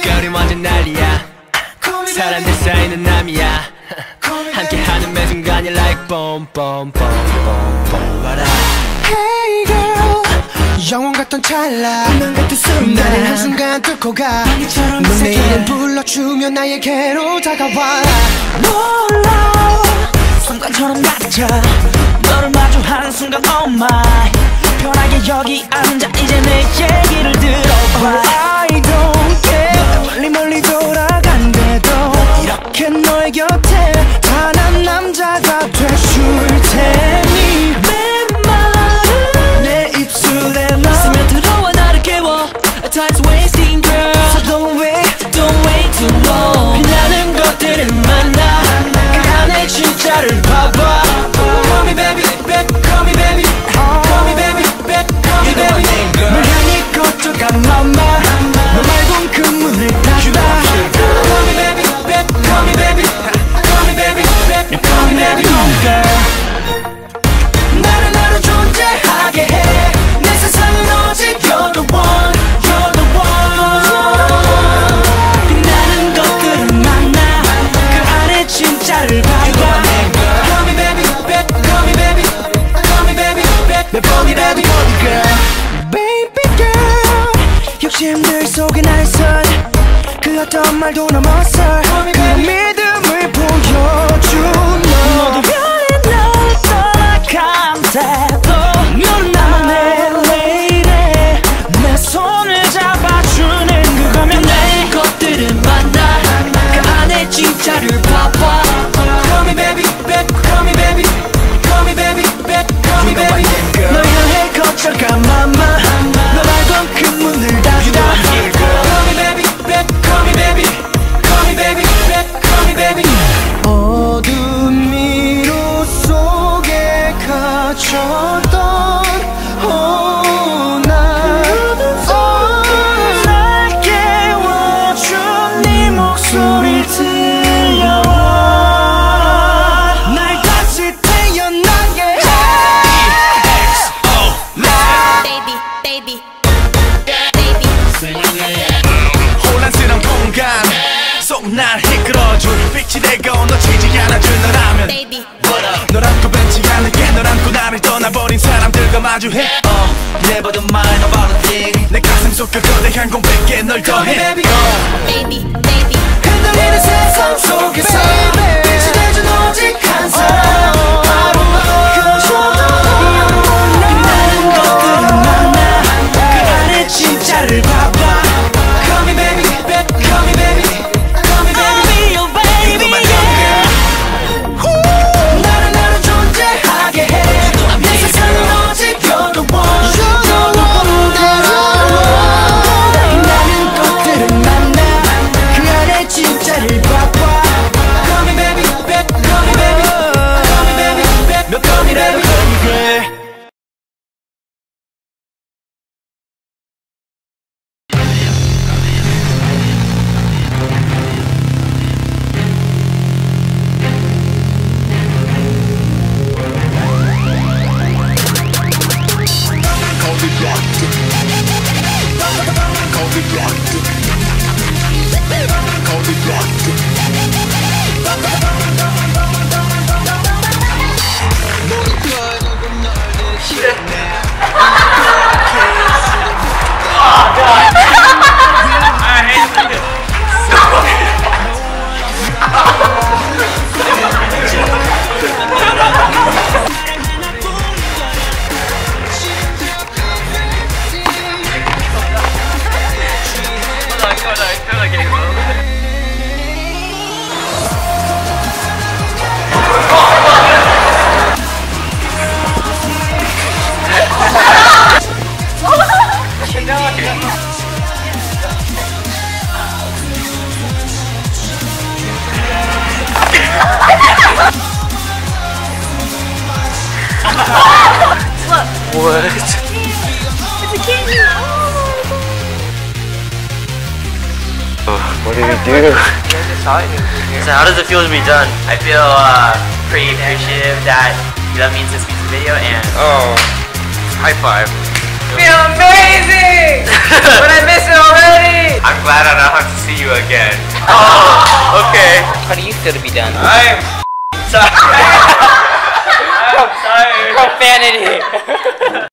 우리 완전 난리야. 사람들 사이는 남이야. 함께하는 매 순간이 like boom boom boom boom boom. Hey girl, 영원 같던 찰나 운명 같은 순간 나를 한순간 뚫고 가. 넌 내 이름 불러주면 나에게로 다가와. 놀라워 순간처럼 낮아 너를 마주한 순간 oh my. 편하게 여기 앉아 이제 내 얘기를 들어봐. I don't care 멀리 멀리 돌아간대도 이렇게 너의 곁에 단한 남자가 돼줄 테니 내 말을 내 입술에 넣어 스며들어와 나를 깨워 Time's wasting girl So don't wait too long 빛나는 것들을 만나 그 안에 진짜를 봐봐. Call me baby, call me baby, call me baby, call me baby. 널 향해 걷어가 mama 너 말곤 그 문을 닫아. Call me baby, call me baby, call me baby, call me baby girl. 나를 나로 존재하게 해. 내 세상은 오직 you're the one, you're the one. 빛나는 것들을 만나 그 안에 진짜를 봐봐. Call me baby, call me baby, call me baby, call me baby girl. Baby girl 욕심들 속에 날선 그 어떤 말도 넘어서 그 믿음을 보여준 너. 너도 별이 날 떠나간대도 너는 나만의 lady. 내 손을 잡아주는 그거면 내 것들을 만나 그 안에 진짜를 봐봐. Call me baby, call me baby, call me baby, call me baby. 널 향해 걷어가 mama 너 말곤 그 문을 닫아. Call me baby, call me baby, call me baby, call me baby. 어둠 미로 속에 갇혔던 날 깨워준 네 목소리를 들려와 날 다시 태어나게 해. baby, baby. 혼란스러운 공간 속 날 이끌어줄 빛이 되고 놓치지 않아줄 너라면 Baby. 널 안고 벤치 않을게. 널 안고 나를 떠나버린 사람들과 마주해. Never the mind about a thing. 내 가슴 속 그 거대한 공백에 널 더해. Baby, baby. 흔들리는 세상 속에서 빛이 되준 오직 한 사람 바로 빛나는 것들을 만나 그 안에 진짜를 봐봐. Call me baby, call me baby, call me baby. I'll be your baby, yeah. 나를 나로 존재하게 해. 내 세상은 오직 you're the one, you're the one. 빛나는 것들을 만나 그 안에 진짜를 봐봐. Call me baby, call me baby, call me baby, call me baby. What? It's a candy. What do we do? So how does it feel to be done? I feel pretty appreciative that you let me into this music video, and Oh, high five. Feel amazing! But I miss it already! I'm glad I don't have to see you again. Oh, okay. How do you feel to be done? I'm sorry. I'm sorry. Profanity!